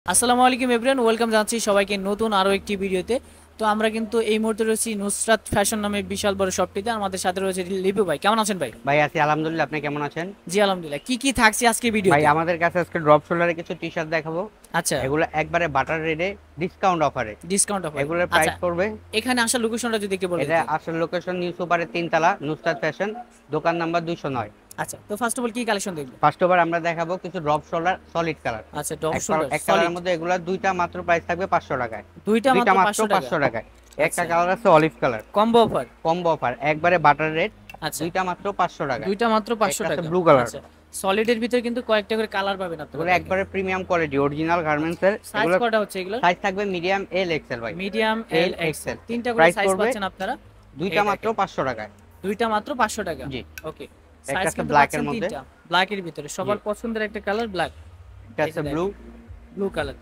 আসসালামু আলাইকুম everyone, welcome জানাচ্ছি সবাইকে নতুন আরো একটি ভিডিওতে। তো আমরা কিন্তু এই মুহূর্তে রয়েছি নুসরাত ফ্যাশন নামে বিশাল বড় শপটিতে। আমাদের সাথে রয়েছে লিপু ভাই। কেমন আছেন ভাই? ভাই আছি আলহামদুলিল্লাহ, আপনি কেমন আছেন? জি আলহামদুলিল্লাহ। কি কি থাকছে আজকে ভাই ভিডিওতে? আমাদের কাছে আজকে ড্রপ শোল্ডারে কিছু টি শার্ট দেখাবো। আচ্ছা, এগুলো একবারে বাটার রেটে ডিসকাউন্ট অফারে। Discount offer. এগুলোর আচ্ছা, প্রাইস পড়বে, এখানে আসার লোকেশনটা যদি একটু বলে এটা দিতেন। আসল লোকেশন নিউ সুপারের 3 তলা, নুসরাত ফ্যাশন, দোকান নাম্বার 209। আচ্ছা, তো ফার্স্ট অফ অল কি কালেকশন দেখব? ফার্স্ট ওভার আমরা দেখাবো কিছু ড্রপ শোল্ডার সলিড কালার। আচ্ছা, ডপ শোল্ডার এক কালারের সলিড। মধ্যে এগুলা দুইটা মাত্র প্রাইস থাকবে 500 টাকায়। দুইটা দুইটা মাত্র মাত্র 500 টাকা। 500 টাকায়। একটা আচ্ছা, কালার আছে olive colour, combo offer. Combo offer একবারে বাটার রেট। আচ্ছা, দুইটা মাত্র 500 টাকায়। দুইটা মাত্র 500 একটা টাকা। আছে ব্লু কালার। আচ্ছা, সলিডের ভিতরে কিন্তু কয়েকটা করে কালার পাবেন আপনারা। এগুলো একবারে প্রিমিয়াম কোয়ালিটি অরিজিনাল গার্মেন্টস এর। সাইজ এগুলো কয়টা হচ্ছে এগুলো? সাইজ থাকবে মিডিয়াম এল এক্সেল ভাই। মিডিয়াম এল এক্সেল, তিনটা করে প্রাইস সাইজ পড়বে পাচ্ছেন আপনারা। দুইটা মাত্র 500 টাকায়। দুইটা মাত্র 500 টাকা। জি, ওকে, একটা সাইজ আছে কিন্তু ব্ল্যাক এর পাচ্ছেন মধ্যে, তিনটা। ব্ল্যাক এর ভিতরে সবার পছন্দের একটা কালার ব্ল্যাক। এটা আছে ব্লু, ব্লু কালার।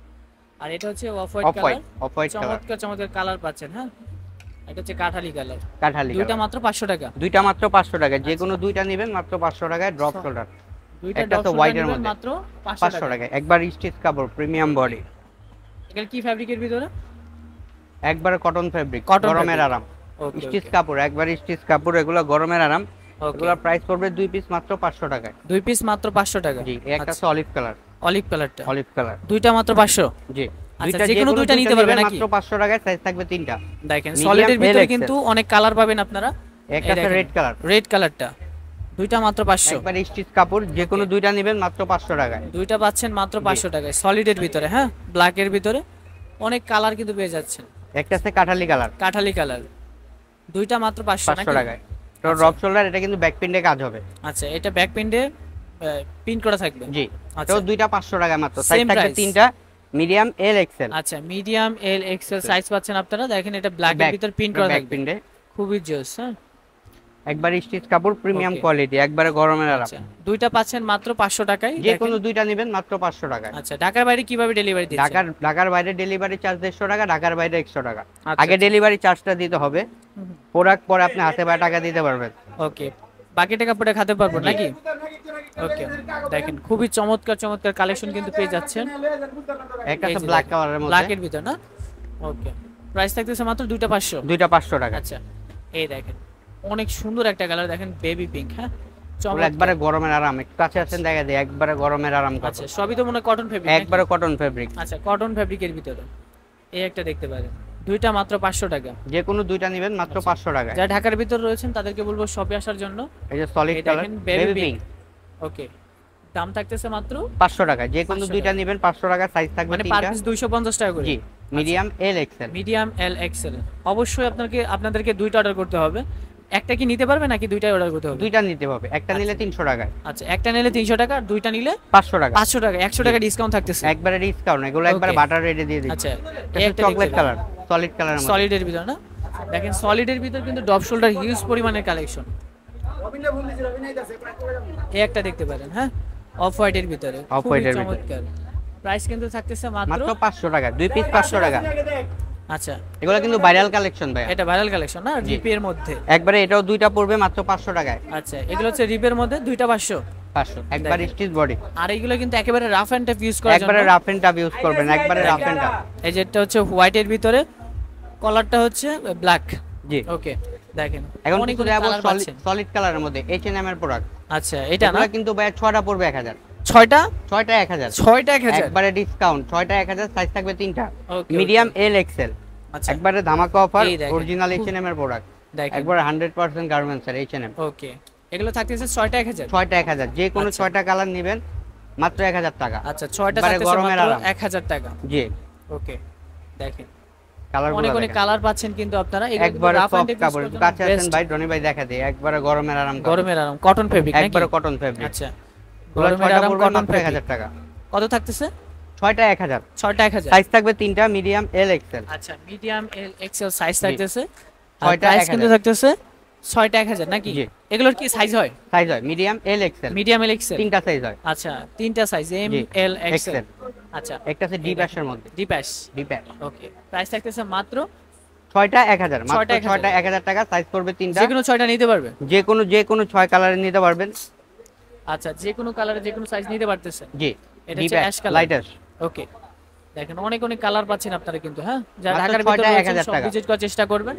আর এটা হচ্ছে off white off colour. White colour, চমৎকার চমৎকার কালার পাচ্ছেন। হ্যাঁ, এটা হচ্ছে কাঠালি কালার। কাঠালি দুইটা কালার। মাত্র 500 টাকা। দুইটা মাত্র 500 টাকা, যে কোনো দুইটা নেবেন মাত্র 500 টাকায় ড্রপ শোল্ডার। দুইটা একটা ডট আছে শোল্ডার হোয়াইট এর নেবেন মধ্যে মাত্র 500 500 টাকা। টাকায়, একবার স্টিচ কাপড় প্রিমিয়াম বডি। এগুলো কি ফ্যাব্রিকের ভিতরে? একবারে কটন ফেব্রিক, কটন গরমের আরাম। ওকে, স্টিচ কাপড়, একবার স্টিচ কাপড়, এগুলো গরমের আরাম। ওকে। এগুলোর প্রাইস পড়বে দুই পিস মাত্র 500 টাকায়। দুই পিস মাত্র 500 টাকা। জি, একটা আছে অলিভ কালার, অলিভ কালারটা। Olive colour. দুইটা মাত্র 500। জি, আচ্ছা, দুইটা যে কোনো দুইটা নিতে পারবেন নাকি? মাত্র 500 টাকায়, সাইজ থাকবে তিনটা। দেখেন Medium, সলিডের ভিতরে L, কিন্তু XL। অনেক কালার পাবেন আপনারা। একটা আছে রেড কালার, রেড কালারটা। দুইটা মাত্র 500। একবার স্টিচ কাপড়, যে কোনো দুইটা নেবেন মাত্র 500 টাকায়। দুইটা পাচ্ছেন মাত্র 500 টাকায় সলিডের ভিতরে। হ্যাঁ, ব্ল্যাক এর ভিতরে অনেক কালার কিন্তু পেয়ে যাচ্ছেন। একটা আছে কাঠালি কালার, কাঠালি কালার। দুইটা মাত্র 500 500 নাকি? টাকায়। তো ড্রপ শোল্ডার, এটা কিন্তু ব্যাক প্রিন্টে কাজ হবে। আচ্ছা, এটা ব্যাক প্রিন্টে প্রিন্ট করা থাকবে। জি, আচ্ছা, তো দুইটা 500 টাকায় মাত্র, সাইজ Same থাকবে price। তিনটা, মিডিয়াম এল এক্সেল। আচ্ছা, মিডিয়াম এল এক্সেল সাইজ পাচ্ছেন আপনারা। দেখেন এটা ব্ল্যাক এর ভিতর প্রিন্ট করা ব্যাক থাকবে। প্রিন্টে খুবই জোস। হ্যাঁ, একবার স্টিচ কাপড় প্রিমিয়াম Okay। কোয়ালিটি, একবারে গরমের আরাম। আচ্ছা, দুইটা পাচ্ছেন মাত্র 500 টাকায়। যে দেখেন। কোনো দুইটা নেবেন মাত্র 500 টাকায়। আচ্ছা, ঢাকার বাইরে কিভাবে ডেলিভারি দিচ্ছেন? ঢাকার বাইরে ডেলিভারি চার্জ 150 টাকা, ঢাকার বাইরে 100 টাকা। আচ্ছা, আগে ডেলিভারি চার্জটা দিতে হবে, প্রোডাক্ট পরে আপনি হাতে পায়ে টাকা দিতে পারবেন। ওকে, বাকি টাকা পরে খাতে পারবো নাকি? ওকে, দেখেন খুবই চমৎকার চমৎকার কালেকশন কিন্তু পেয়ে যাচ্ছেন। একটা আছে ব্ল্যাক কালারের মধ্যে, ব্ল্যাক এর ভিতর না? ওকে, প্রাইস থাকতেছে মাত্র দুইটা 500। দুইটা 500 টাকা। আচ্ছা, এই দেখেন অনেক সুন্দর একটা কালার, দেখেন বেবি পিঙ্ক। হ্যাঁ, ওগুলো চমৎকার। একবারে গরমের আরাম, একটু কাছে আছেন দেখা দেয়, একবারে গরমের আরাম আচ্ছা, কাপড়। সবই তো মনে কটন ফেব্রিক। একবারে কটন ফেব্রিক। আচ্ছা, কটন ফেব্রিকের ভিতরে এই একটা দেখতে পারেন। দুইটা মাত্র 500 টাকা। যে কোনো দুইটা নেবেন মাত্র 500 টাকায়। যারা ঢাকার ভিতর রয়েছেন তাদেরকে বলবো শপে আসার জন্য। এই যে সলিড এই কালার দেখেন baby baby pink. Pink, okay, দাম থাকতেছে মাত্র 500 টাকা। যে কোনো 500 দুইটা টাকা। নেবেন 500 টাকা, সাইজ থাকবে মানে পার তিনটা। পিস 250 টাকা করে। জি, medium L XL. Medium L XL. অবশ্যই আপনাদেরকে দুইটা অর্ডার করতে হবে। একটা কি নিতে পারবে নাকি দুইটাই অর্ডার করতে হবে? দুইটা নিতে হবে, একটা নিলে 300 টাকায়। আচ্ছা, একটা নিলে 300 টাকা, আর দুইটা নিলে 500 টাকা। 500 টাকা। 100 টাকা ডিসকাউন্ট থাকতেছে। একবারে ডিসকাউন্ট, এগুলো একবারে Okay। বাটার রেটে দিয়ে দিচ্ছি। আচ্ছা, এই একটা চকলেট কালার, সলিড কালারের মধ্যে। সলিডের ভিতর না? দেখেন সলিডের ভিতর কিন্তু ডপ শোল্ডার হিউজ পরিমাণের কালেকশন। এই একটা দেখতে পারেন। হ্যাঁ, অফ হোয়াইটের ভিতরে, Off খুবই white এর ভিতরে। চমৎকার। প্রাইস কিন্তু থাকতেছে মাত্র মাত্র 500 টাকা, দুই পিস 500 টাকা। আচ্ছা, এগুলো কিন্তু ভাইরাল কালেকশন ভাই, এটা ভাইরাল কালেকশন না? রিপের মধ্যে। একবারে এটাও দুইটা পড়বে মাত্র 500 টাকায়। আচ্ছা, এগুলো হচ্ছে রিপের মধ্যে দুইটা 500। 500 একবার দেখেন। Stitch body. আর এগুলো কিন্তু একেবারে রাফ এন্ড টাফ ইউজ করার জন্য। একবারে রাফ এন্ড টাফ ইউজ করবেন, একবারে রাফ এন্ড টাফ। এই যেটা হচ্ছে হোয়াইটের ভিতরে, কলারটা হচ্ছে ব্ল্যাক। জি, ওকে, দেখেন এখন অনেক কিছু অনেক দেখাবো কালার পাচ্ছেন। সলিড কালারের মধ্যে H&M এর প্রোডাক্ট। আচ্ছা, এটা না? এগুলো কিন্তু ভাই 6টা পড়বে 1000। ছয়টা 6টা 1000, ছয়টা 1000। একবারে ডিসকাউন্ট। 6টা 1000, সাইজ থাকবে তিনটা, Okay, মিডিয়াম এল এক্সেল। আচ্ছা, একবারে ধামাকা অফার, এই দেখেন। অরিজিনাল H&M এর প্রোডাক্ট, দেখেন। একবারে 100% গার্মেন্টস এর H&M। ওকে, এগুলো থাকতেছে 6টা 1000। 6টা 1000, যে কোনো আচ্ছা। 6টা কালার নেবেন মাত্র 1000 টাকা। আচ্ছা, 6টা একবারে থাকতেছে গরমের মাত্র আরাম। 1000 টাকা। জি, ওকে, দেখেন কালারগুলো অনেক অনেক দেখেন। কালার পাচ্ছেন কিন্তু আপনারা। এগুলো কিন্তু একবারে রাফ এন্ড সফট টাফ কাপড়, ইউজ করার কাছে জন্য আছেন best। ভাই রনি ভাই দেখা দেয়, একবারে গরমের আরাম কাপড়। গরমের আরাম কটন ফেব্রিক নাকি? একবারে কটন ফেব্রিক। আচ্ছা, এগুলো গরমের 6টা আরাম পড়বে কটন মাত্র ফেব্রিক। 1000 টাকা। কত থাকতেছে? 6টা 1000, 6টা 1000। সাইজ থাকবে তিনটা, মিডিয়াম এল এক্সেল। আচ্ছা, মিডিয়াম এল এক্সেল সাইজ থাকতেছে। আর 6টা প্রাইস 1000। কিন্তু থাকতেছে 6টা 1000 নাকি? জি। এগুলোর কি সাইজ হয়? সাইজ হয় medium L XL, medium L XL. তিনটা সাইজ হয়। আচ্ছা, তিনটা সাইজ এম জি, এল এক্সেল। XL। আচ্ছা, একটা আছে ডি প্যাশের মধ্যে, ডি প্যাশ। ডি প্যাশ। ওকে, প্রাইস থাকতেছে মাত্র 6টা 1000, মাত্র 6টা 6টা 1000 টাকা, সাইজ পড়বে তিনটা। যে কোনো 6টা নিতে পারবে। যে কোনো 6 কালারে নিতে পারবেন। আচ্ছা, যে কোনো কালারে যে কোনো সাইজ নিতে পারতেছে। জি, এটা ডি হচ্ছে প্যাশ ash colour. Light ash. Okay, দেখেন অনেক অনেক কালার পাচ্ছেন আপনারা কিন্তু, হ্যাঁ যারা মাত্র ঢাকার 6টা ভিতরে 1000 সব টাকা। ভিজিট করার চেষ্টা করবেন।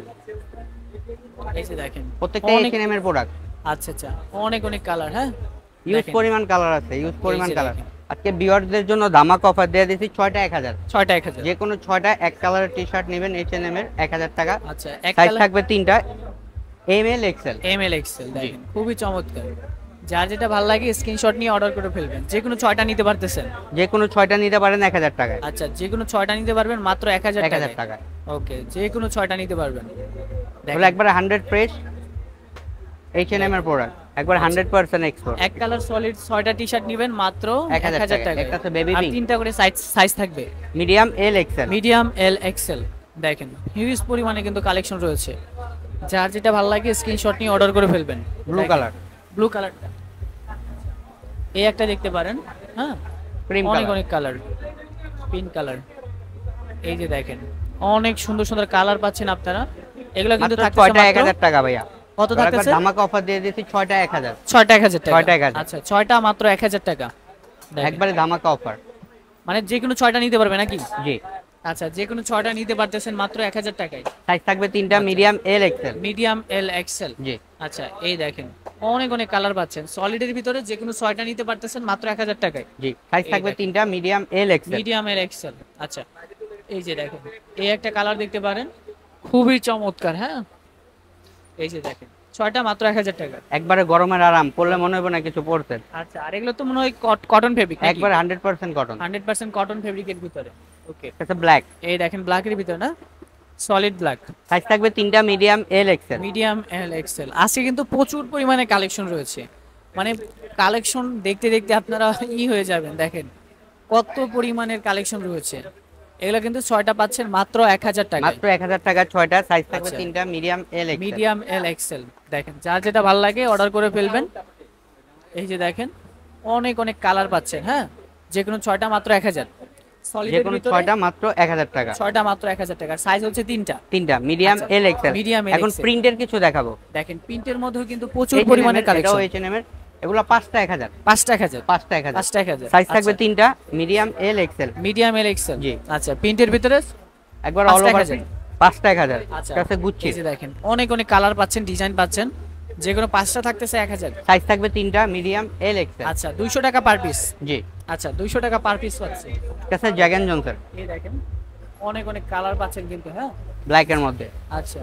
এই যে দেখেন প্রত্যেকটা অনেক, H&M এর প্রোডাক্ট। আচ্ছা আচ্ছা, অনেক অনেক কালার, হ্যাঁ ইউজ দেখেন পরিমাণ কালার আছে, ইউজ এই পরিমাণ যে কালার। দেখেন আজকে ভিউয়ারদের জন্য ধামাকা অফার দিয়ে দিয়েছি 6টা 1000। 6টা 1000। যে কোনো 6টা এক কালারের টি-শার্ট নেবেন H&M এর 1000 টাকা। আচ্ছা এক সাইজ কালার থাকবে 3টা, M L XL. M L XL, দেখেন খুবই চমৎকার। যার যেটা ভালো লাগে স্ক্রিনশট নিয়ে অর্ডার করে ফেলবেন। যে কোনো 6টা নিতে পারতেছেন। যে কোনো 6টা নিতে পারেন 1000 টাকায়। আচ্ছা যে কোনো 6টা নিতে পারবেন মাত্র 1000 1000 টাকায়। টাকায়। ওকে যে কোনো 6টা নিতে পারবেন। এগুলো একবারে 100 ফ্রেশ H&M এর প্রোডাক্ট, একবার 100% এক্সপোর্ট। এক কালার সলিড 6টা টি-শার্ট নেবেন মাত্র 1000 1000 টাকা। টাকায়। একটা আছে বেবি আর পিঙ্ক, 3টা করে সাইজ থাকবে, medium, L, XL. Medium, L, XL. দেখেন হিউজ পরিমাণে কিন্তু কালেকশন রয়েছে। যার যেটা ভালো লাগে স্ক্রিনশট নিয়ে অর্ডার করে ফেলবেন। ব্লু কালার, ব্লু কালারটা এই একটা দেখতে পারেন, হ্যাঁ ক্রিম অনেক কালার। অনেক কালার, পিঙ্ক কালার। এই যে দেখেন অনেক সুন্দর সুন্দর কালার পাচ্ছেন আপনারা। এগুলো কিন্তু মাত্র থাকছে 6টা মাত্র 1000 টাকা ভাইয়া। কত একবার থাকতেছে? ধামাকা অফার দিয়ে দিয়েছি 6টা 1000। 6টা 1000 টাকা। 6টা 1000। আচ্ছা 6টা মাত্র 1000 টাকা। দেখেন, একবারে ধামাকা অফার। মানে যে কোনো 6টা নিতে পারবে নাকি? জি। আচ্ছা যে কোনো 6টা নিতে পারতেছেন মাত্র 1000 টাকায়। সাইজ থাকবে 3টা, medium, L, XL. Medium, L, XL. জি। আচ্ছা এই দেখেন অনেক অনেক কালার পাচ্ছেন। সলিডের ভিতরে যে কোনো 6টা নিতে পারতেছেন মাত্র 1000 টাকায়। জি। সাইজ এই থাকবে দেখেন। 3টা, medium, L, XL. Medium, L, XL. আচ্ছা এই যে দেখেন এই একটা কালার দেখতে পারেন, খুবই চমৎকার, হ্যাঁ এই যে দেখেন 6টা মাত্র 1000 টাকা। একবারে গরমের আরাম, পরলে মনে হবে না কিছু পরছেন। আচ্ছা আর এগুলো তো মনে হয় কটন ফেব্রিক, একবারে 100% কটন। 100% কটন ফেব্রিকের ভিতরে। ওকে এটা ব্ল্যাক। এই দেখেন ব্ল্যাকের ভিতরে না, সলিড ব্ল্যাক। সাইজ থাকবে 3টা, medium, L, XL. Medium, L, XL. আজকে কিন্তু প্রচুর পরিমাণে কালেকশন রয়েছে, মানে কালেকশন দেখতে দেখতে আপনারা হয়ে যাবেন। দেখেন কত পরিমাণের কালেকশন রয়েছে। এগুলো কিন্তু 6টা পাচ্ছেন মাত্র 1000 টাকা। মাত্র 1000 টাকা 6টা। সাইজ থাকবে আচ্ছা। 3টা, medium, L, XL. Medium, L, XL. দেখেন যার যেটা ভালো লাগে অর্ডার করে ফেলবেন। এই যে দেখেন অনেক অনেক কালার পাচ্ছেন, হ্যাঁ যে কোনো 6টা মাত্র 1000। যে সলিডের কোনো ভিতরে 6টা মাত্র 1000 টাকা। 6টা মাত্র 1000 টাকা। সাইজ হচ্ছে 3টা। 3টা, মিডিয়াম, আচ্ছা, এল, এক্সেল। medium, L, এখন XL। প্রিন্টের কিছু দেখাবো। দেখেন প্রিন্টের মধ্যেও কিন্তু প্রচুর H&M পরিমাণে এর, কালেকশন। এটাও H&M এর। এগুলো 5টা 1000। 5টা 1000। 5টা 1000। 5টা 1000। সাইজ থাকবে 3টা, medium, L, XL. Medium, L, XL. জি। আচ্ছা প্রিন্টের ভিতরে একবার 5টা অল ওভার 1000। 5টা 1000। আচ্ছা কাছে গুচ্ছি। এই যে দেখেন অনেক অনেক কালার পাচ্ছেন, ডিজাইন পাচ্ছেন। যে কোনো 5টা থাকতেছে 1000। সাইজ থাকবে 3টা, মিডিয়াম, এল, এক্সেল। আচ্ছা 200 টাকা পার পিস। জি। আচ্ছা 200 টাকা পার পিস পাচ্ছে। কাছে জ্যাগেন জনসন এই দেখেন অনেক অনেক কালার পাচ্ছেন কিন্তু, হ্যাঁ ব্ল্যাক এর মধ্যে। আচ্ছা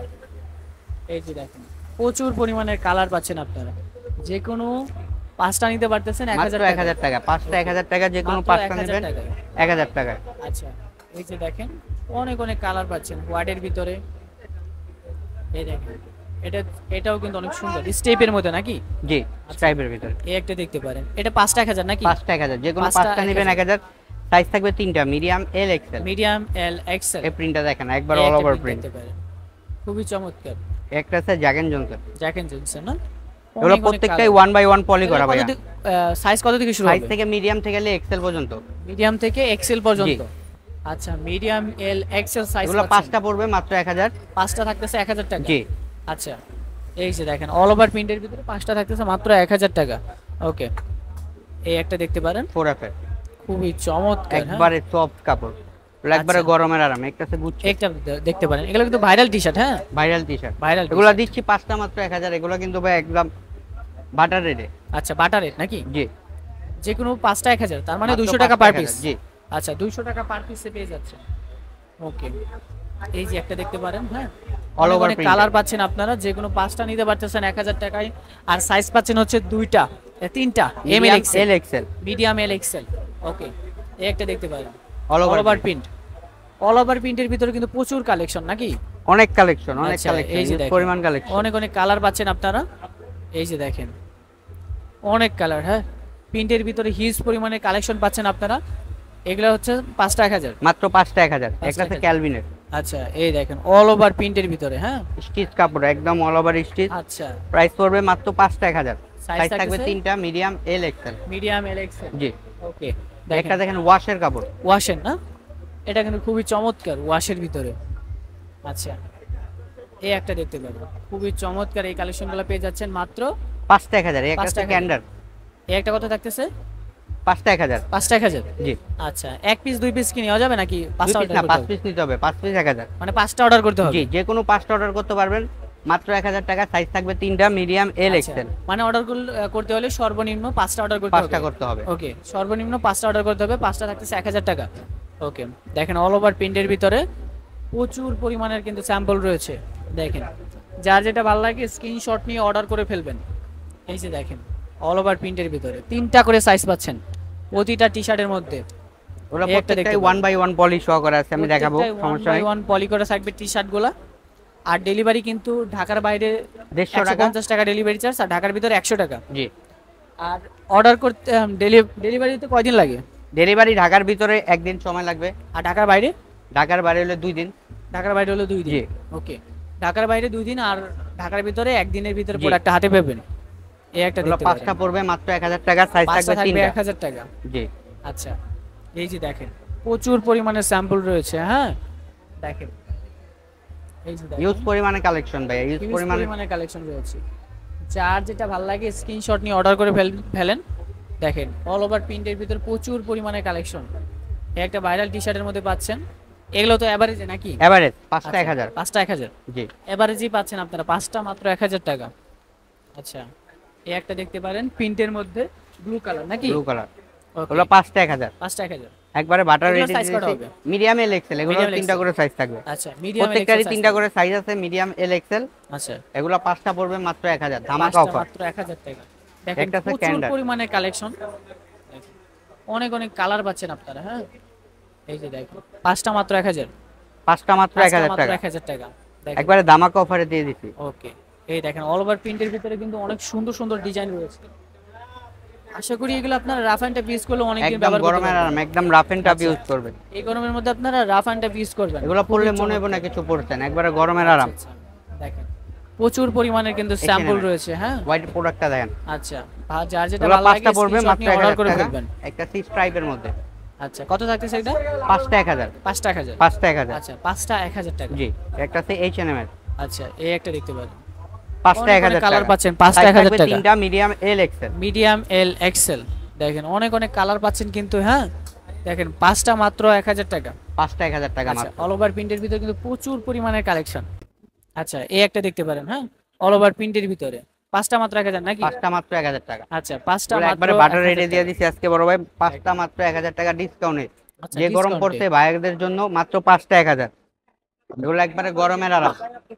এই যে দেখেন প্রচুর পরিমাণের কালার পাচ্ছেন আপনারা। যে কোনো 5টা নিতে পারতেছেন মাত্র 1000 টাকা। 1000 টাকা। 5টা 1000 টাকা, যে কোনো মাত্র 5টা 1000 নেবেন টাকায়। 1000 টাকায়। আচ্ছা এই যে দেখেন অনেক অনেক কালার পাচ্ছেন হোয়াইটের ভিতরে। এই দেখেন এটাও কিন্তু অনেক সুন্দর স্টেপের মধ্যে নাকি? জি, স্ট্রাইপের ভিতরে। এই একটা দেখতে পারেন, এটা 5টা 1000 নাকি? 5টা 1000, যে কোনো 5টা 5টা নেবেন 1000। সাইজ থাকবে 3টা, medium, L, XL. Medium, L, XL. এই প্রিন্টটা দেখেন, একবার এই অল একটা ওভার print প্রিন্ট। দেখতে পারেন, খুবই চমৎকার। একটা আছে Jack and Johnson. Jack and Johnson না? এগুলো প্রত্যেকটাই 1 বাই 1 পলি করা ভাইয়া। সাইজ কত থেকে শুরু সাইজ হবে? থেকে মিডিয়াম থেকে এক্সেল পর্যন্ত। মিডিয়াম থেকে এক্সেল পর্যন্ত। আচ্ছা মিডিয়াম, এল, এক্সেল সাইজ এগুলো 5টা পড়বে মাত্র 1000। 5টা থাকতেছে 1000 টাকা। জি। আচ্ছা এই যে দেখেন অল ওভার প্রিন্টের ভিতরে 5টা থাকতেছে মাত্র 1000 টাকা। ওকে এই একটা দেখতে পারেন, 4F এর খুবই চমৎকার, হ্যাঁ? একবারে সফট কাপড়, একবারে আচ্ছা। গরমের আরাম। একটা আছে গুচ্ছি, একটা দেখতে পারেন, এগুলো কিন্তু ভাইরাল টি-শার্ট, হ্যাঁ ভাইরাল টি-শার্ট। ভাইরাল এগুলো দিচ্ছি 5টা মাত্র 1000। এগুলো কিন্তু ভাই একদম বাটার রেটে। আচ্ছা বাটার রেট নাকি? জি। যে কোনো 5টা 1000, তার মানে মাত্র 200 টাকা 5টা পার 1000, পিস। জি। আচ্ছা 200 টাকা পার পিসে পেয়ে যাচ্ছে। ওকে এই যে একটা দেখতে পারেন, হ্যাঁ All over অনেক print কালার পাচ্ছেন আপনারা। যে কোনো 5টা নিতে পারতেছেন 1000 টাকায়। আর সাইজ পাচ্ছেন হচ্ছে 2টা 3টা, M, L, XL. L, XL. Medium, L, XL. Okay এই একটা দেখতে পারেন, all all over over print. All over প্রিন্টের ভিতরে কিন্তু প্রচুর কালেকশন নাকি? অনেক কালেকশন, অনেক আচ্ছা, কালেকশন, এই যে হিউজ দেখেন, পরিমাণ কালেকশন। অনেক অনেক কালার পাচ্ছেন আপনারা। এই যে দেখেন অনেক কালার, হ্যাঁ প্রিন্টের ভিতরে হিউজ পরিমাণে কালেকশন পাচ্ছেন আপনারা। এগুলো হচ্ছে 5টা 1000। মাত্র 5টা 1000। 5টা একটা আছে 1000 ক্যালভিনের আচ্ছা এই দেখেন অল ওভার প্রিন্টের ভিতরে, হ্যাঁ স্টিচ কাপড়, একদম অল ওভার স্টিচ। আচ্ছা প্রাইস পড়বে মাত্র 5টা 1000। Size সাইজ থাকবে থাকতেছে 3টা, medium, L, XL. Medium, L, XL. জি। ওকে একটা দেখেন ওয়াশের কাপড়। ওয়াশের না, এটা কিন্তু খুবই চমৎকার ওয়াশের ভিতরে। আচ্ছা এই একটা দেখতে পাবেন, খুবই চমৎকার। এই কালেকশনগুলো পেয়ে যাচ্ছেন মাত্র 5টা 1000। একটা 5টা আছে 1000 ক্যান্ডার। এই একটা কত থাকতেছে? পাঁচটা 1000। পাঁচটা 1000। জি, আচ্ছা, এক পিস দুই পিস কি নেওয়া যাবে নাকি দুই পাঁচটা পিস অর্ডার না, করতে 5 হবে? পিস নিতে হবে, 5 পিস 1000। মানে পাঁচটা অর্ডার করতে হবে? জি, যে কোনো 5টা অর্ডার করতে পারবেন, মাত্র 1000 টাকা। সাইজ থাকবে 3টা, মিডিয়াম, এল, আচ্ছা, এক্সেল। মানে অর্ডার করতে হলে সর্বনিম্ন পাঁচটা অর্ডার করতে হবে? 5টা করতে হবে। ওকে, সর্বনিম্ন পাঁচটা অর্ডার করতে হবে, পাঁচটা থাকতেছে 1000 টাকা। ওকে, দেখেন অল ওভার প্রিন্টের ভিতরে প্রচুর পরিমাণের কিন্তু স্যাম্পল রয়েছে। দেখেন, যার যেটা ভালো লাগে স্ক্রিনশট নিয়ে অর্ডার করে ফেলবেন। এই যে দেখেন, অল ওভার প্রিন্টের ভিতরে 3টা করে সাইজ পাচ্ছেন প্রতিটা টি শার্টের মধ্যে। ওরা এই একটা দেখতে প্রত্যেকটাই 1 বাই 1 পলিশ সহ করা আছে, আমি দেখাবো, সমস্যা নাই। ওয়ান পলি করে থাকবে টি শার্টগুলো। আর ডেলিভারি কিন্তু ঢাকার বাইরে 150 টাকা। 150 টাকা ডেলিভারি চার্জ, আর ঢাকার ভিতরে 100 টাকা। জি, আর অর্ডার করতে ডেলিভারিতে কয়দিন লাগে? ডেলিভারি ঢাকার ভিতরে একদিন সময় লাগবে, আর ঢাকার বাইরে? ঢাকার বাইরে হলে 2 দিন। ঢাকার বাইরে হলো 2 দিন। জি। ওকে, ঢাকার বাইরে 2 দিন আর ঢাকার ভিতরে একদিনের ভিতরে জি। প্রোডাক্টটা হাতে পাবেন। এই একটা ওগুলো দেখতে 5টা পারেন। পড়বে মাত্র 1000 টাকা। সাইজ পাঁচটা থাকবে থাকবে 3টা। 1000 টাকা। জি, আচ্ছা, এই যে দেখেন প্রচুর পরিমাণে স্যাম্পল রয়েছে। হ্যাঁ, দেখেন এই যে দেখেন ইউজ পরিমাণে কালেকশন ভাই, ইউজ হিউজ পরিমাণে। পরিমাণে কালেকশন রয়েছে। যার যেটা ভালো লাগে স্ক্রিনশট নিয়ে অর্ডার করে ফেলেন। দেখেন অল ওভার প্রিন্টের ভিতর প্রচুর পরিমাণে কালেকশন। একটা ভাইরাল টি শার্টের মধ্যে পাচ্ছেন। এগুলো তো এভারেজে নাকি? এভারেজ 5টা 1000। পাঁচটা 1000। জি, এভারেজই পাচ্ছেন আপনারা পাঁচটা মাত্র 1000 টাকা। আচ্ছা, এই একটা দেখতে পারেন প্রিন্টের মধ্যে ব্লু কালার নাকি? Blue colour. ওকে, ওগুলো 5টা 1000। পাঁচটা 1000। একবারে বাটার এগুলোর রেটে size কটা দিয়েছি। হবে? মিডিয়াম, এল, এক্সেল, এগুলো Medium, 3টা XL। করে সাইজ থাকবে। আচ্ছা, মিডিয়াম প্রত্যেকটারই 3টা করে সাইজ আছে, মিডিয়াম, এল, এক্সেল। আচ্ছা, এগুলো 5টা পড়বে মাত্র 1000, ধামাকা পাঁচটা অফার। মাত্র 1000 টাকা। দেখেন একটা আছে প্রচুর ক্যান্ডার। পরিমাণে কালেকশন, অনেক অনেক কালার পাচ্ছেন আপনারা। হ্যাঁ, এই যে দেখেন পাঁচটা মাত্র 1000। 5টা মাত্র পাঁচটা 1000 মাত্র টাকা। 1000 টাকা। দেখেন, একবারে ধামাকা অফারে দিয়ে দিচ্ছি। ওকে, এই দেখেন অল ওভার প্রিন্টের ভিতরে কিন্তু অনেক সুন্দর সুন্দর ডিজাইন রয়েছে। আশা করি এগুলো আপনারা রাফ অ্যান্ড টাফ ইউজ করলে অনেক দিন একদম ব্যবহার করতে গরমের পারবেন। আরাম, একদম রাফ এন্ড টাফ আচ্ছা, ইউজ করবেন। এই গরমের মধ্যে আপনারা রাফ অ্যান্ড টাফ ইউজ করবেন। এগুলো খুবই পড়লে মনে চমৎকার। হবে না কিছু পড়ছেন, একবারে গরমের আরাম। আচ্ছা, দেখেন প্রচুর পরিমাণের কিন্তু স্যাম্পল রয়েছে। হ্যাঁ, হোয়াইট প্রোডাক্টটা দেখেন। আচ্ছা, আর যার যেটা এগুলো ভালো লাগে 5টা পড়বে স্ক্রিনশট মাত্র নিয়ে অর্ডার 1000 করে টাকা। ফেলবেন। একটা 6 স্ট্রাইপের মধ্যে। আচ্ছা, কত থাকতেছে এটা? 5টা 1000। পাঁচটা 1000। 5টা 1000। আচ্ছা, পাঁচটা 1000 টাকা। জি, একটা আছে H&M এর। আচ্ছা, এই একটা দেখতে পারেন। 5টা অনেক 1000 কালার টাকা। পাচ্ছেন, পাঁচটা সাইজ 1000 থাকবে টাকা। 3টা, medium, L, XL. Medium, L, XL. দেখেন অনেক অনেক কালার পাচ্ছেন কিন্তু। হ্যাঁ, দেখেন পাঁচটা মাত্র 1000 টাকা। 5টা 1000 টাকা আচ্ছা, মাত্র। অল ওভার প্রিন্টের ভিতরে কিন্তু প্রচুর পরিমাণের কালেকশন। আচ্ছা, এই একটা দেখতে পারেন। হ্যাঁ, অল ওভার প্রিন্টের ভিতরে পাঁচটা মাত্র 1000 নাকি? 5টা মাত্র 1000 টাকা। আচ্ছা, পাঁচটা এগুলো মাত্র একবারে বাটার 1000 রেটে দিয়ে টাকা। দিচ্ছি আজকে বড় ভাই, 5টা মাত্র 1000 টাকা ডিসকাউন্টে। আচ্ছা, যে গরম discount-এ। পড়ছে ভাইদের জন্য মাত্র 5টা 1000। এগুলো একবারে গরমের আরাম।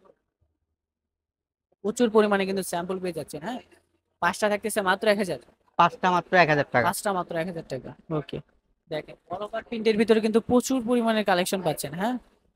প্রচুর পরিমাণে কিন্তু স্যাম্পল পেয়ে যাচ্ছেন। হ্যাঁ, পাঁচটা থাকতেছে মাত্র 1000। 5টা মাত্র 1000 টাকা। পাঁচটা মাত্র 1000 টাকা। ওকে, দেখেন অল ওভার প্রিন্টের ভিতরে কিন্তু প্রচুর পরিমাণে কালেকশন পাচ্ছেন। হ্যাঁ,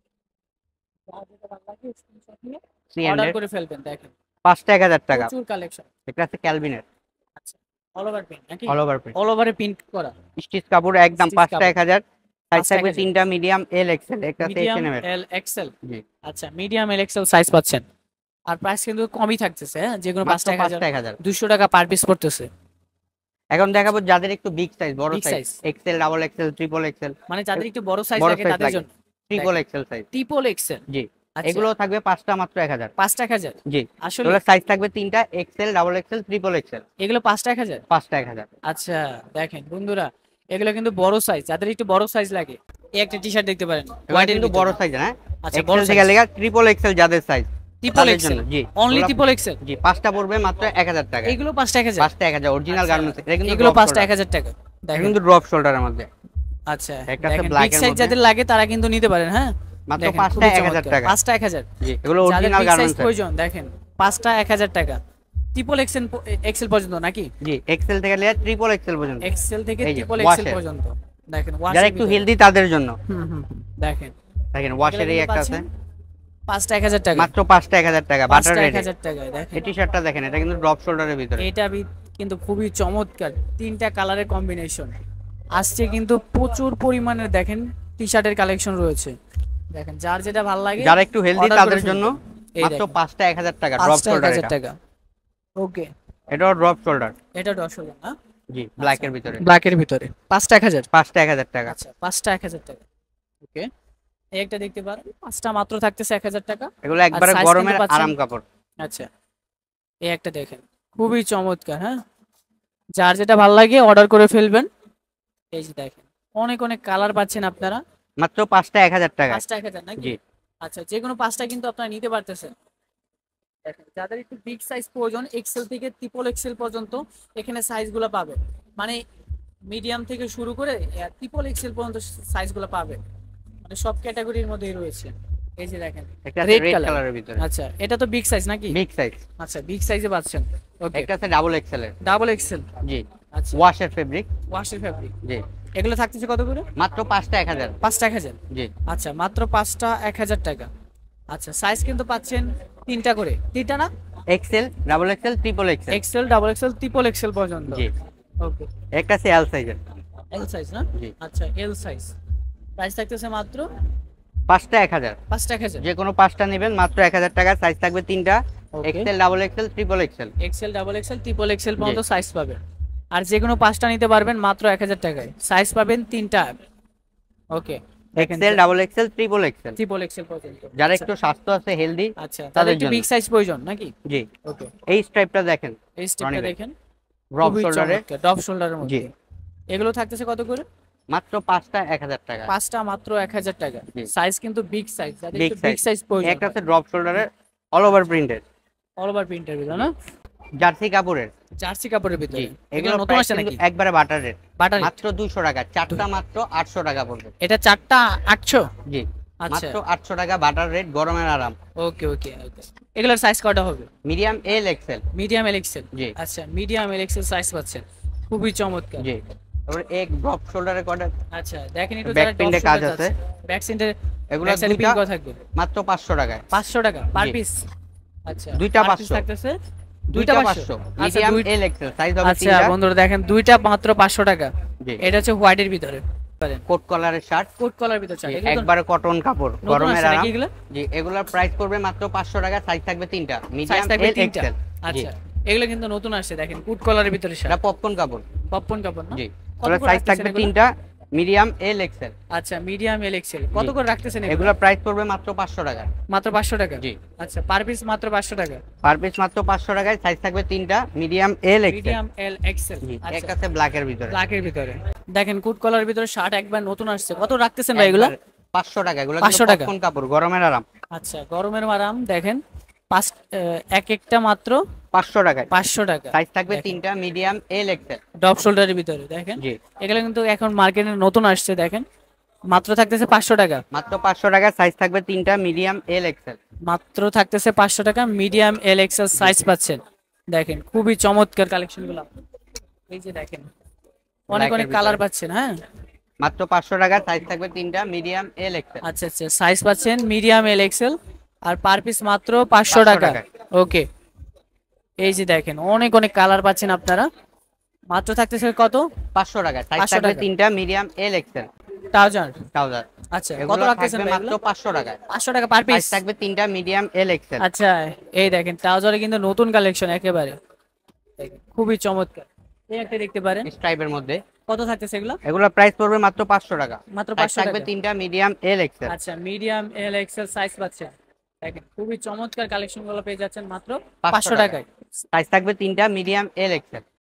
অর্ডার 300। করে ফেলবেন। দেখেন 5টা 1000 টাকা। প্রচুর কালেকশন। এটা আছে ক্যালভিনের। আচ্ছা, অল ওভার প্রিন্ট নাকি? অল ওভার প্রিন্ট অল ওভারে প্রিন্ট করা। স্টিচ কাপড়, একদম Stitch 5টা কাপড়। 1000। সাইজ পাঁচটা থাকবে 1000 3টা, মিডিয়াম, এল, এক্সেল। একটা আছে মিডিয়াম, H&M এর। এল, এক্সেল। জি, আচ্ছা, মিডিয়াম, এল, এক্সেল সাইজ পাচ্ছেন। আর প্রাইস কিন্তু কমই থাকতেছে। হ্যাঁ, যেগুলো মাত্র পাঁচটা 1000, 5টা 1000। 200 টাকা পার পিস পড়তেছে। এখন দেখাবো যাদের একটু বিগ সাইজ, বড় Big size, size। XL, double XL, triple XL. মানে যাদের একটু বড় সাইজ বড় লাগে size তাদের লাগে। জন্য triple XL size. Triple XL. জি, আচ্ছা, এগুলো থাকবে 5টা মাত্র 1000। পাঁচটা 1000। জি, আসলে এগুলো সাইজ থাকবে 3টা, XL, double XL, triple XL. এগুলো পাঁচটা 1000। 5টা 1000। আচ্ছা, দেখেন বন্ধুরা এগুলো কিন্তু বড় সাইজ, যাদের একটু বড় সাইজ লাগে এই একটা টি শার্ট দেখতে পারেন এগুলো হোয়াইটের কিন্তু ভিতরে। বড় সাইজ, হ্যাঁ। আচ্ছা, বড় এক্সেল থেকে size। লেখা ট্রিপল এক্সেল যাদের সাইজ, ট্রিপল তাদের এক্সেল। জন্য। জি, অনলি এগুলো- ট্রিপল এক্সেল। জি, 5টা পড়বে মাত্র 1000 টাকা। এগুলো পাঁচটা 1000। 5টা 1000 অরিজিনাল গার্মেন্টস। এটা কিন্তু এগুলো drop পাঁচটা shoulder। 1000 টাকা। এটা দেখেন, কিন্তু ড্রপ শোল্ডারের মধ্যে। আচ্ছা, একটা আছে দেখেন black বিগ এর সাইজ মধ্যে। যাদের লাগে তারা কিন্তু নিতে পারেন। হ্যাঁ, মাত্র দেখেন, 5টা খুবই 1000 চমৎকার। টাকা। পাঁচটা 1000। জি, এগুলো যাদের অরিজিনাল বিগ সাইজ গার্মেন্টস। প্রয়োজন দেখেন পাঁচটা 1000 টাকা। ট্রিপল এক্সেল, এক্সেল পর্যন্ত নাকি? জি, এক্সেল থেকে লেখা ট্রিপল এক্সেল পর্যন্ত। এক্সেল থেকে এই যে, ট্রিপল wash এক্সেল এর। পর্যন্ত। দেখেন যারা একটু হেলদি তাদের জন্য। দেখেন দেখেন ওয়াশের এই একটা আছে, পাঁচটা 1000 টাকা। মাত্র 5টা 1000 টাকা বাটার পাঁচটা রেটে। 1000 টাকায়। দেখেন এই টি-শার্টটা দেখেন, এটা কিন্তু ড্রপ শোল্ডারের ভিতরে। এটা কিন্তু খুবই চমৎকার, তিনটা কালারের কম্বিনেশন আসছে কিন্তু প্রচুর পরিমাণে। দেখেন টি শার্টের কালেকশন রয়েছে। দেখেন যার যেটা ভালো লাগে যারা একটু হেলদি order করে তাদের ফেলবেন। জন্য এই মাত্র দেখেন, 5টা 1000 টাকা ড্রপ পাঁচটা শোল্ডার। 1000 টাকা। ওকে, এটাও ড্রপ শোল্ডার। এটা 10 হলো না? জি, ব্ল্যাকের ভিতরে। ব্ল্যাকের ভিতরে পাঁচটা 1000। 5টা 1000 টাকা। আচ্ছা, পাঁচটা 1000 টাকা। ওকে, এই একটা দেখতে পারেন, পাঁচটা মাত্র থাকতেছে 1000 টাকা। এগুলো একবারে size গরমের কিন্তু পাচ্ছেন। আরাম কাপড়। আচ্ছা, এই একটা দেখেন খুবই চমৎকার। হ্যাঁ, যার যেটা ভালো লাগে অর্ডার করে ফেলবেন। এই যে দেখেন অনেক অনেক কালার পাচ্ছেন আপনারা। মাত্র 5টা 1000 টাকা। 5টা 1000 নাকি? জি। আচ্ছা, যে কোনো 5টা কিন্তু আপনারা নিতে পারতেছেন। দেখেন যাদের একটু বিগ সাইজ প্রয়োজন, এক্সেল থেকে ট্রিপল এক্সেল পর্যন্ত এখানে সাইজগুলো পাবে। মানে মিডিয়াম থেকে শুরু করে ট্রিপল এক্সেল পর্যন্ত সাইজগুলো পাবে, মানে সব ক্যাটাগরির মধ্যেই রয়েছে। এই যে দেখেন একটা আছে রেড রেড কালার। কালারের ভিতরে। আচ্ছা, এটা তো বিগ সাইজ নাকি? Big size. আচ্ছা, বিগ সাইজে পাচ্ছেন। ওকে, একটা আছে ডাবল এক্সেল এর। Double XL. জি। আচ্ছা, ওয়াশের ফেব্রিক। ওয়াশের ফ্যাব্রিক। জি। এগুলো থাকতেছে কত করে? মাত্র 5টা 1000। 5টা 1000। জি। আচ্ছা, মাত্র 5টা 1000 টাকা। আচ্ছা, সাইজ কিন্তু পাচ্ছেন 3টা করে, 3টা না? XL, double XL, triple XL. XL, double XL, triple XL পর্যন্ত। জি। ওকে, একটা আছে এল সাইজের। এল সাইজ না? জি। আচ্ছা, এল সাইজ। প্রাইস থাকতেছে মাত্র 5টা 1000। 5টা 1000। যে কোনো 5টা নেবেন মাত্র 1000 টাকা। সাইজ থাকবে 3টা। Okay, XL, double XL, triple XL. XL, double XL, triple XL জি। পর্যন্ত সাইজ পাবেন। আর যে কোনো 5টা নিতে পারবেন মাত্র 1000 টাকায়। সাইজ পাবেন 3টা। ওকে, দেখেন XL, double XL, triple XL. Triple XL পর্যন্ত। যারা আচ্ছা, একটু স্বাস্থ্য আছে, হেলদি, আচ্ছা, তাদের তাদের একটু জন্য। বিগ সাইজ প্রয়োজন নাকি? জি। ওকে, এই স্ট্রাইপটা দেখেন, এই স্টেপটা রনিবের। দেখেন, ড্রপ শোল্ডারে। ডপ শোল্ডারের জি। মধ্যে। এগুলো থাকতেছে কত করে? মাত্র 5টা 1000 টাকা। 5টা মাত্র 1000 টাকা। জি। সাইজ কিন্তু বিগ সাইজ, যাদের বিগ একটু বিগ সাইজ। সাইজ প্রয়োজন। একটা আছে ড্রপ শোল্ডারে, all over printed, all over প্রিন্টের ভিতর না? জার্সি কাপড়ের। জার্সি কাপড়ের জি। ভিতরে। এগুলো এগুলো নতুন প্রাইস আসছে কিন্তু নাকি? একবারে বাটার রেট। বাটার মাত্র 200 টাকা। চারটা মাত্র 800 টাকা পড়বে। এটা 4টা 800। জি। আচ্ছা, মাত্র 800 টাকা, বাটার রেট, গরমের আরাম। ওকে ওকে ওকে। এগুলোর সাইজ কয়টা হবে? Medium, L, XL. Medium, L, XL. জি। আচ্ছা, মিডিয়াম, এল, এক্সেল সাইজ পাচ্ছেন, খুবই চমৎকার। জি। তারপরে এক ড্রপ শোল্ডারে কটা আচ্ছা, দেখেন একটু ব্যাক যারা প্রিন্টে ডপ কাজ শোল্ডার আছে। যাচ্ছে, ব্যাক সেন্টার, এগুলো ব্যাক সাইডে দুইটা প্রিন্ট করা থাকবে মাত্র 500 টাকায়। 500 টাকা পার জি। পিস। আচ্ছা, দুইটা per piece 500। থাকতেছে দুইটা 500। 500। আচ্ছা, মিডিয়াম, এল, এক্সেল সাইজ হবে আচ্ছা 3টা। বন্ধুরা দেখেন, দুইটা মাত্র 500 টাকা। জি। এটা হচ্ছে হোয়াইটের ভিতরে পারেন, কোট কলারের শার্ট। কোট কলার ভিতর চাই। এগুলো তো একবারে কটন কাপড়, নতুন গরমের আসছে আরাম। নাকি এগুলো? জি। এগুলোর প্রাইস পড়বে মাত্র 500 টাকা। সাইজ থাকবে 3টা, সাইজ মিডিয়াম, থাকবে এল, 3টা। এক্সেল। আচ্ছা, এগুলো কিন্তু নতুন আসছে, দেখেন কোট কলারের ভিতরে এটা শার্ট, পপকর্ন কাপড়। পপকর্ন কাপড় না? জি। কত এগুলোর করে সাইজ রাখতেছেন থাকবে এগুলো? 3টা, মিডিয়াম, এল, এক্সেল। আচ্ছা, মিডিয়াম, এল, এক্সেল। কত জি। করে রাখতেছেন এগুলো? এগুলোর প্রাইস পড়বে মাত্র 500 টাকা। মাত্র 500 টাকা। জি। আচ্ছা, পার পিস মাত্র 500 টাকা। পার পিস মাত্র 500 টাকায়। সাইজ থাকবে 3টা, medium, L, XL. Medium, L, XL. জি। আচ্ছা, এক আছে ব্ল্যাকের ভিতরে। ব্ল্যাকের ভিতরে। দেখেন কোট কলারের ভিতরে শার্ট একবার নতুন আসছে, কত রাখতেছেন ভাই এগুলো? 500 টাকা। এগুলো 500 টাকা। পপকর্ন কাপড়, গরমের আরাম। আচ্ছা, গরমের আরাম। দেখেন এক একটা মাত্র 500 টাকায়। 500 টাকা। সাইজ থাকবে দেখেন, 3টা, মিডিয়াম, এল, এক্সেল। ডপ শোল্ডারের ভিতরে দেখেন। জি। এগুলো কিন্তু এখন মার্কেটে নতুন আসছে, দেখেন মাত্র থাকতেছে 500 টাকা। মাত্র 500 টাকা। সাইজ থাকবে 3টা, মিডিয়াম, এল, এক্সেল। মাত্র থাকতেছে 500 টাকা, মিডিয়াম, এল, এক্সেল সাইজ পাচ্ছেন। দেখেন খুবই চমৎকার কালেকশন গুলো। এই যে দেখেন অনেক Black অনেক এর কালার ভিতরে। পাচ্ছেন। হ্যাঁ, মাত্র 500 টাকা। সাইজ থাকবে 3টা, মিডিয়াম, এল, এক্সেল। আচ্ছা আচ্ছা, সাইজ পাচ্ছেন মিডিয়াম, এল, এক্সেল। আর পার পিস মাত্র 500 500 টাকা। টাকায়। ওকে, এই যে দেখেন অনেক অনেক কালার পাচ্ছেন আপনারা। মাত্র থাকতেছে কত? 500 টাকা। সাইজ 500 থাকবে টাকা। 3টা, medium, L, XL. Trouser. Trouser. আচ্ছা, কত এগুলো রাখতেছেন থাকবে ভাই মাত্র এগুলো? 500 টাকায়। 500 টাকা পার সাইজ পিস। থাকবে 3টা, মিডিয়াম, এল, এক্সেল। আচ্ছা, এই দেখেন ট্রাউজারে কিন্তু নতুন কালেকশন একেবারে, দেখেন, খুবই চমৎকার। এই একটা দেখতে পারেন, স্ট্রাইপের মধ্যে। কত থাকতেছে এগুলো? এগুলো প্রাইস পড়বে মাত্র 500 টাকা। মাত্র সাইজ 500 থাকবে টাকা। 3টা, মিডিয়াম, এল, এক্সেল। আচ্ছা, মিডিয়াম, এল, এক্সেল সাইজ পাচ্ছেন। দেখেন খুবই চমৎকার কালেকশন গুলো পেয়ে যাচ্ছেন মাত্র 500 500 টাকায়। সাইজ থাকবে 3টা, মিডিয়াম, এল, এক্সেল।